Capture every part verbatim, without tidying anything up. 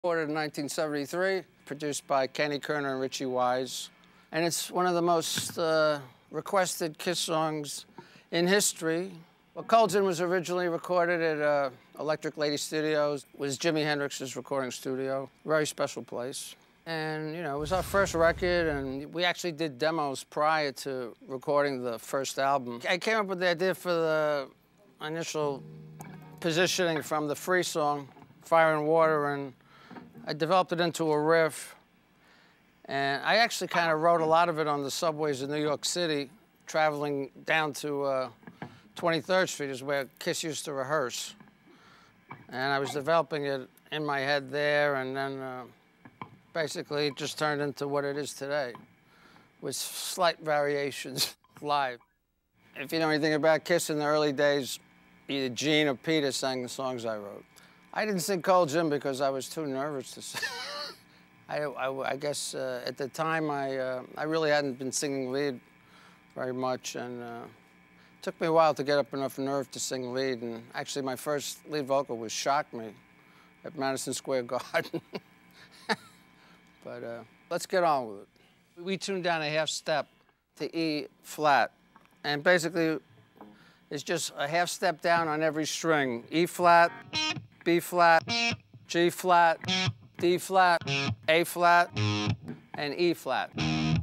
Recorded in nineteen seventy-three, produced by Kenny Kerner and Richie Wise. And it's one of the most uh, requested Kiss songs in history. Well, Cold Gin was originally recorded at uh, Electric Lady Studios. It was Jimi Hendrix's recording studio. Very special place. And, you know, it was our first record, and we actually did demos prior to recording the first album. I came up with the idea for the initial positioning from the Free song, Fire and Water, and I developed it into a riff. And I actually kind of wrote a lot of it on the subways of New York City, traveling down to uh, twenty-third Street is where Kiss used to rehearse. And I was developing it in my head there, and then uh, basically it just turned into what it is today, with slight variations live. If you know anything about Kiss in the early days, either Gene or Peter sang the songs I wrote. I didn't sing Cold Gin because I was too nervous to sing. I, I, I guess uh, at the time I, uh, I really hadn't been singing lead very much, and uh, it took me a while to get up enough nerve to sing lead. And actually, my first lead vocal was "Shock Me" at Madison Square Garden. But uh, let's get on with it. We tuned down a half step to E flat, and basically it's just a half step down on every string: E flat, B flat, G flat, D flat, A flat, and E flat.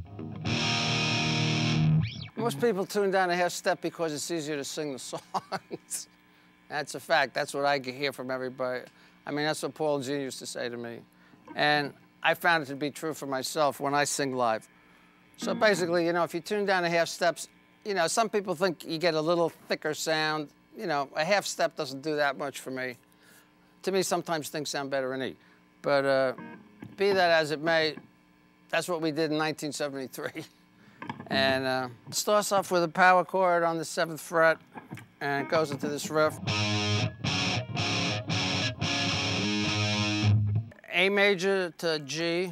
Most people tune down a half step because it's easier to sing the songs. That's a fact. That's what I hear from everybody. I mean, that's what Paul and Gene used to say to me. And I found it to be true for myself when I sing live. So basically, you know, if you tune down a half steps, you know, some people think you get a little thicker sound. You know, a half step doesn't do that much for me. To me, sometimes things sound better in E. But uh, be that as it may, that's what we did in nineteen seventy-three. And uh, it starts off with a power chord on the seventh fret, and it goes into this riff. A major to G.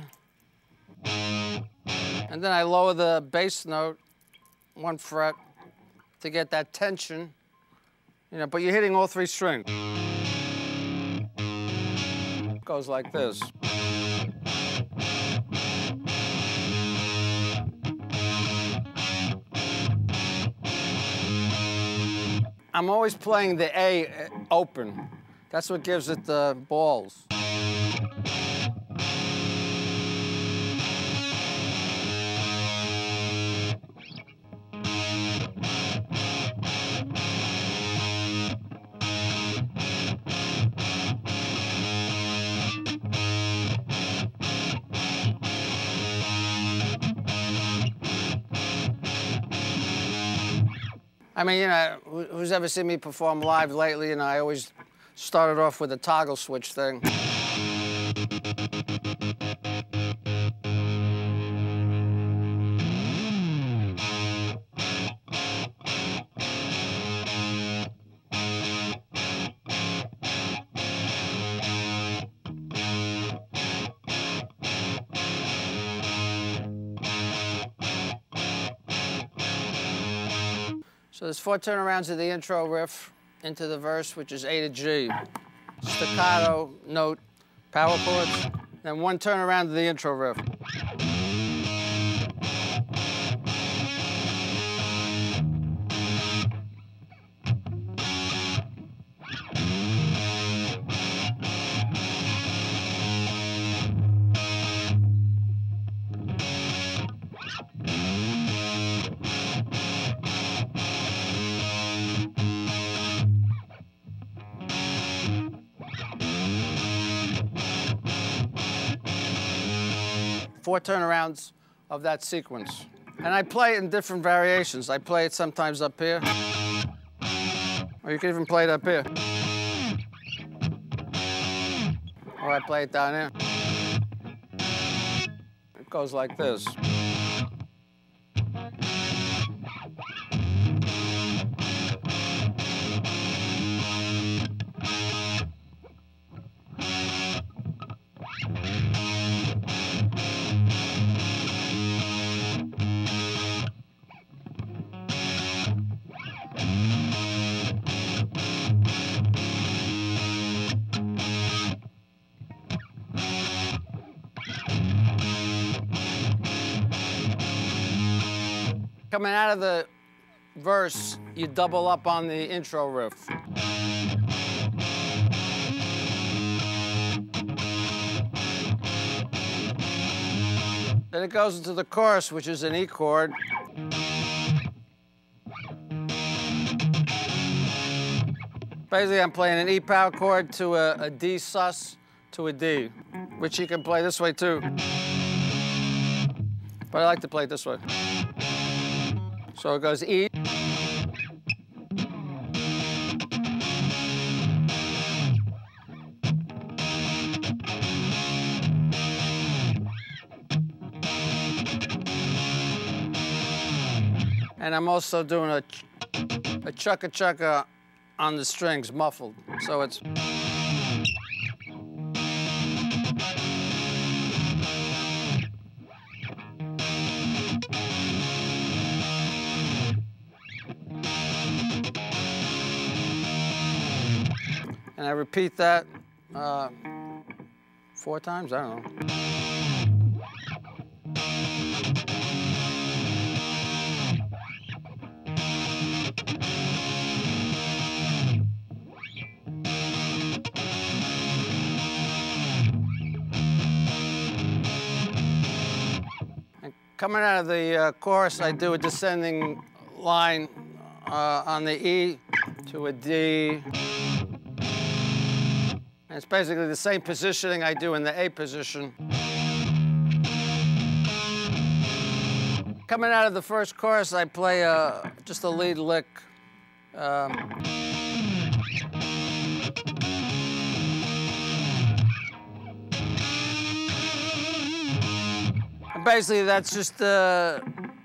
And then I lower the bass note one fret to get that tension. You know, but you're hitting all three strings. It goes like this. I'm always playing the A open. That's what gives it the balls. I mean, you know, who's ever seen me perform live lately, you know, I always started off with a toggle switch thing. So there's four turnarounds of the intro riff into the verse, which is A to G. Staccato, note, power chords, then one turnaround of the intro riff. Four turnarounds of that sequence. And I play it in different variations. I play it sometimes up here, or you can even play it up here. Or I play it down here. It goes like this. Coming out of the verse, you double up on the intro riff. Then it goes into the chorus, which is an E chord. Basically, I'm playing an E power chord to a, a D sus to a D, which you can play this way too. But I like to play it this way. So it goes E. And I'm also doing a, a chugga-chugga on the strings, muffled. So it's... And I repeat that uh, four times, I don't know. Coming out of the uh, chorus, I do a descending line uh, on the E to a D. And it's basically the same positioning I do in the A position. Coming out of the first chorus, I play uh, just a lead lick. Um, Basically, that's just uh,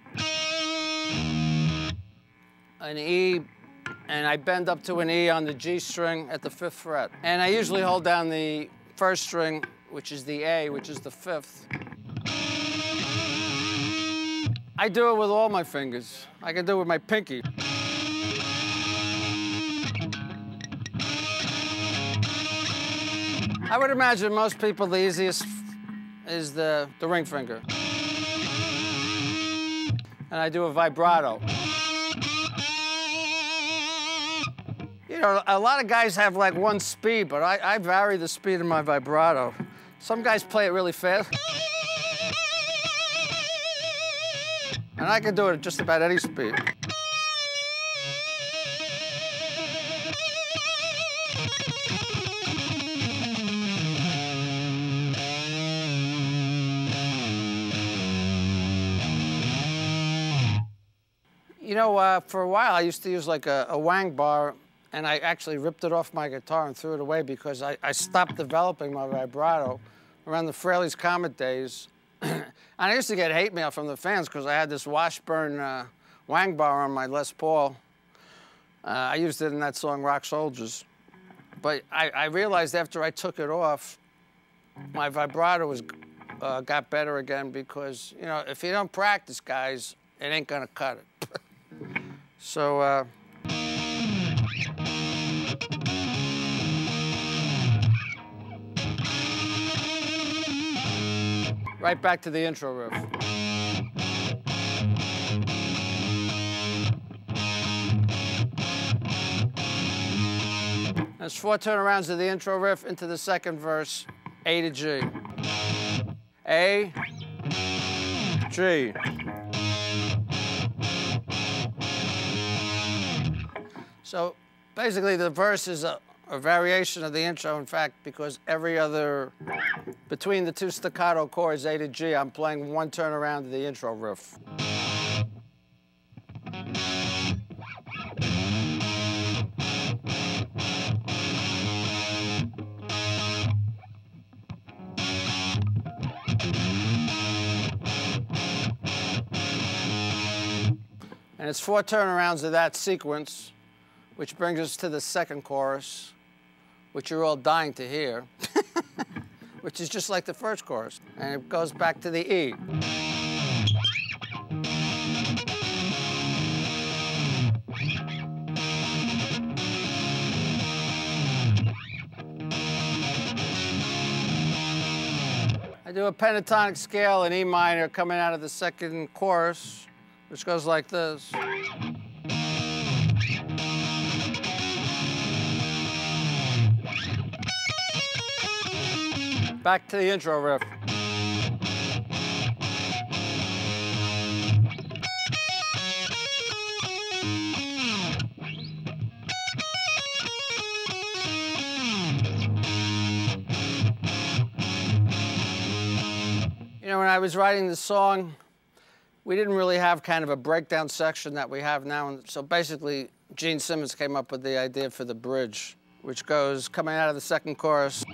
an E, and I bend up to an E on the G string at the fifth fret. And I usually hold down the first string, which is the A, which is the fifth. I do it with all my fingers. I can do it with my pinky. I would imagine most people, the easiest is the, the ring finger. And I do a vibrato. You know, a lot of guys have like one speed, but I, I vary the speed of my vibrato. Some guys play it really fast. And I can do it at just about any speed. You know, uh, for a while, I used to use like a, a wang bar, and I actually ripped it off my guitar and threw it away because I, I stopped developing my vibrato around the Frehley's Comet days. And I used to get hate mail from the fans because I had this Washburn uh, wang bar on my Les Paul. Uh, I used it in that song, Rock Soldiers. But I, I realized after I took it off, my vibrato was, uh, got better again because, you know, if you don't practice, guys, it ain't gonna cut it. So, uh, right back to the intro riff. There's four turnarounds of the intro riff into the second verse, A to G. A, G. So basically, the verse is a, a variation of the intro, in fact, because every other, between the two staccato chords, A to G, I'm playing one turnaround of the intro riff. And it's four turnarounds of that sequence, which brings us to the second chorus, which you're all dying to hear, which is just like the first chorus. And it goes back to the E. I do a pentatonic scale in E minor coming out of the second chorus, which goes like this. Back to the intro riff. You know, when I was writing the song, we didn't really have kind of a breakdown section that we have now. And so basically, Gene Simmons came up with the idea for the bridge, which goes coming out of the second chorus.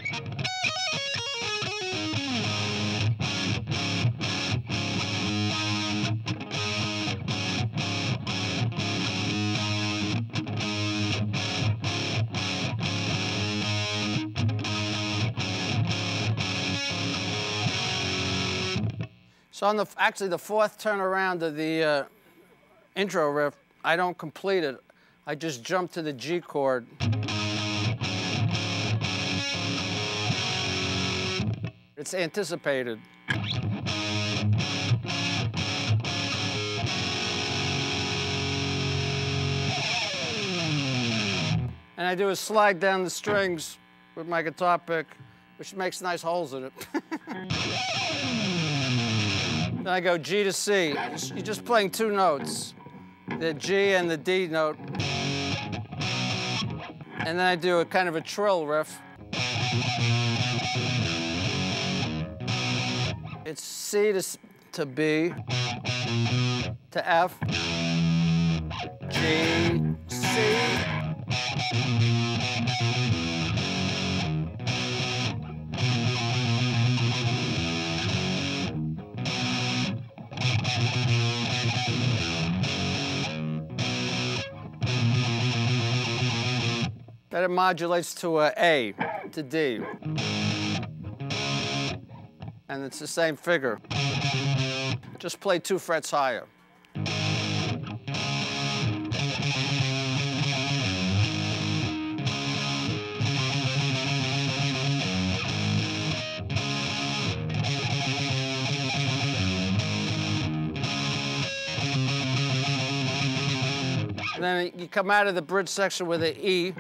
So on the, actually the fourth turnaround of the uh, intro riff, I don't complete it. I just jump to the G chord. It's anticipated. And I do a slide down the strings with my guitar pick, which makes nice holes in it. Then I go G to C. You're just playing two notes, the G and the D note. And then I do a kind of a trill riff. It's C to, to B, to F, G, C. Then it modulates to a A, to D. And it's the same figure. Just play two frets higher. And then you come out of the bridge section with an E.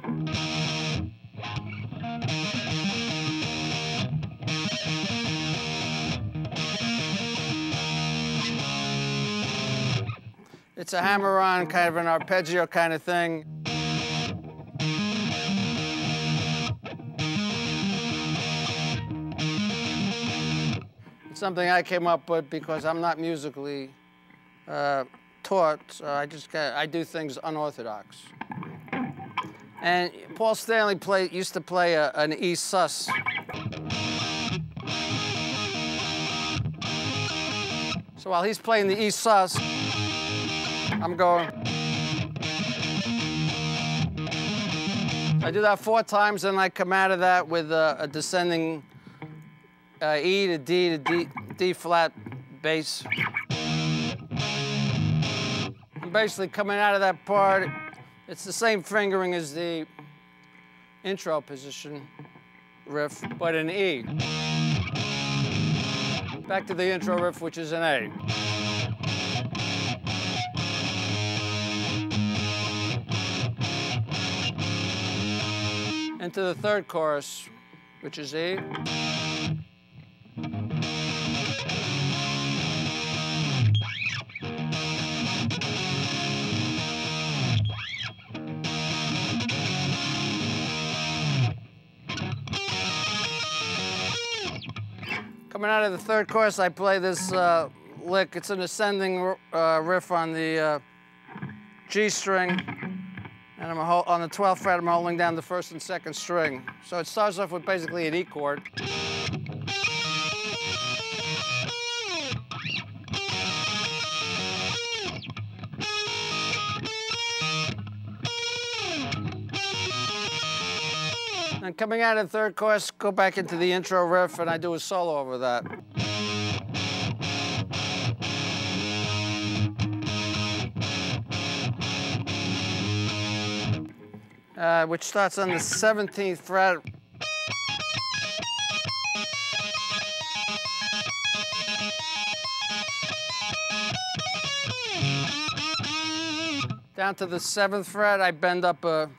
It's a hammer-on, kind of an arpeggio kind of thing. It's something I came up with because I'm not musically uh, taught, so I just got, I do things unorthodox. And Paul Stanley play, used to play a, an E sus. So while he's playing the E sus, I'm going. I do that four times, and I come out of that with a, a descending uh, E to D to D, D flat bass. I'm basically coming out of that part. It's the same fingering as the intro position riff, but an E. Back to the intro riff, which is an A. Into the third chorus, which is E. Coming out of the third chorus, I play this uh, lick. It's an ascending uh, riff on the uh, G string. And I'm on the twelfth fret, I'm holding down the first and second string. So it starts off with basically an E chord. And coming out of the third chorus, go back into the intro riff, and I do a solo over that. Uh, which starts on the seventeenth fret. Down to the seventh fret, I bend up a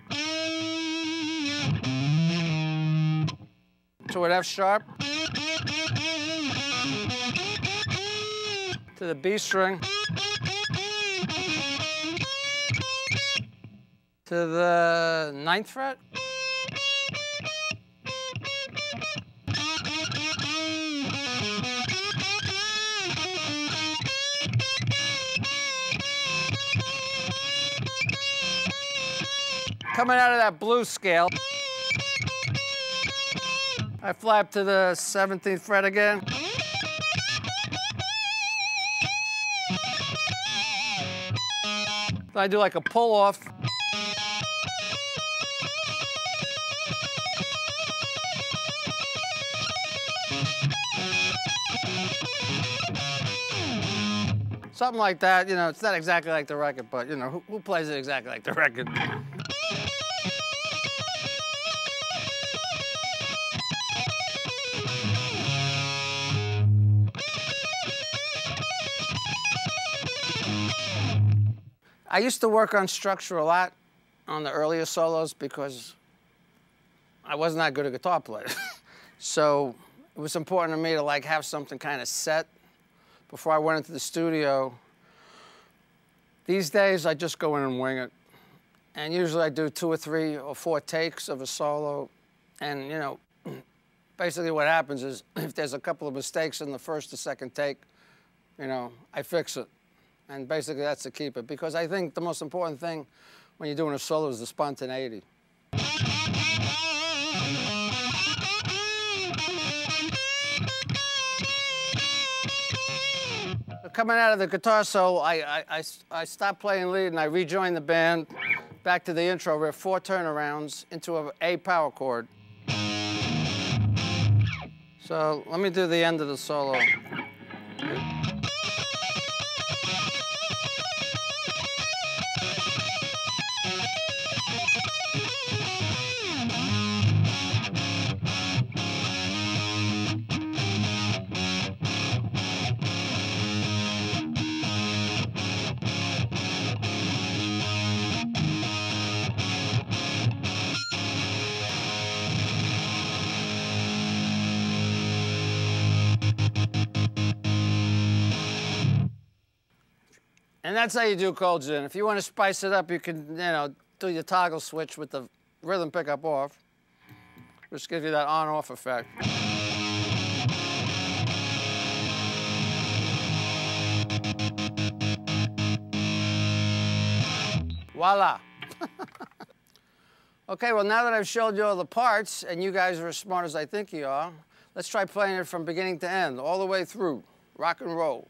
to an F sharp, to the B string, to the ninth fret, coming out of that blues scale, I flap to the seventeenth fret again. Then I do like a pull off. Something like that, you know, it's not exactly like the record, but you know, who, who plays it exactly like the record? I used to work on structure a lot on the earlier solos because I wasn't that good a guitar player. So it was important to me to like have something kind of set before I went into the studio. These days, I just go in and wing it. And usually I do two or three or four takes of a solo. And, you know, basically what happens is if there's a couple of mistakes in the first or second take, you know, I fix it. And basically that's to keep it, because I think the most important thing when you're doing a solo is the spontaneity. Coming out of the guitar solo, I, I, I, I stopped playing lead and I rejoined the band back to the intro riff, four turnarounds into a A power chord. So let me do the end of the solo. And that's how you do Cold Gin. If you want to spice it up, you can, you know, do your toggle switch with the rhythm pickup off, which gives you that on-off effect. Voila. Okay, well, now that I've showed you all the parts, and you guys are as smart as I think you are, let's try playing it from beginning to end, all the way through. Rock and roll.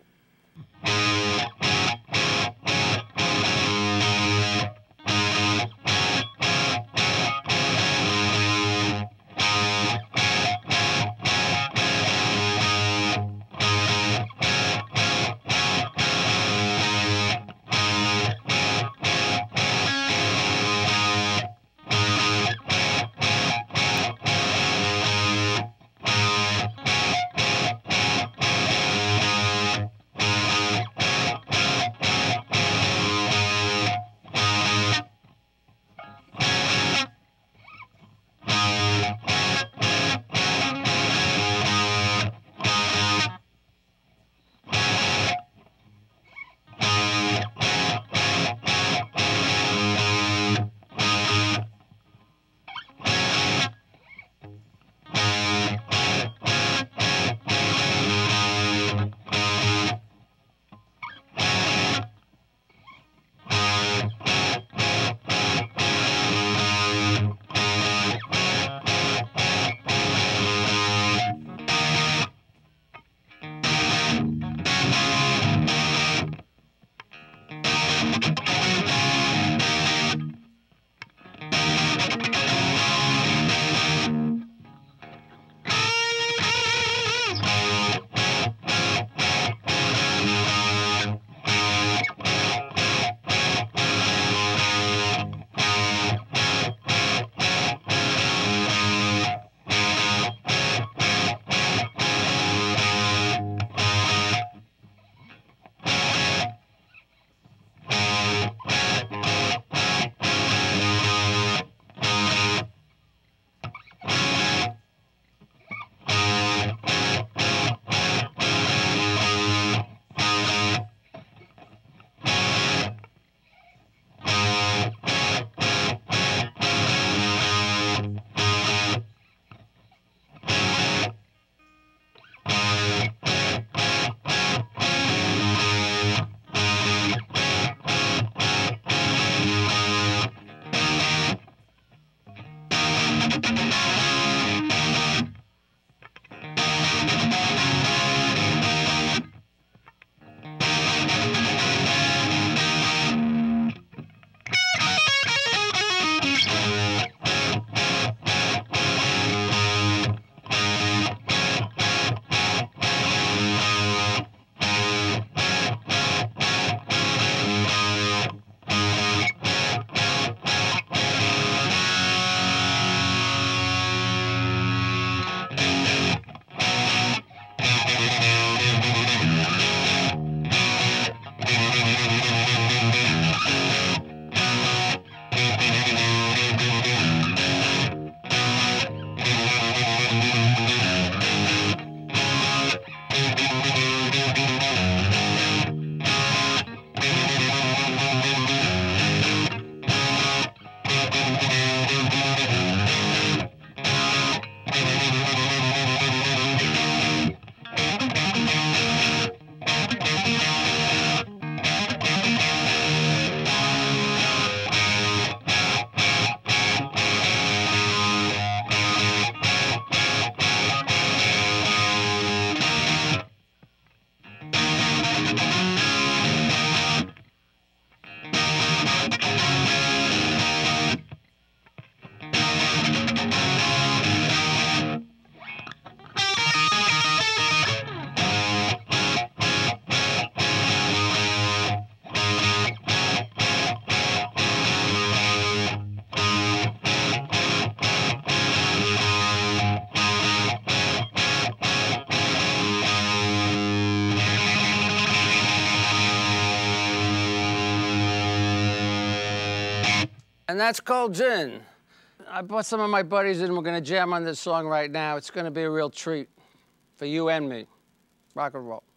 And that's called Gin. I brought some of my buddies in. We're going to jam on this song right now. It's going to be a real treat for you and me. Rock and roll.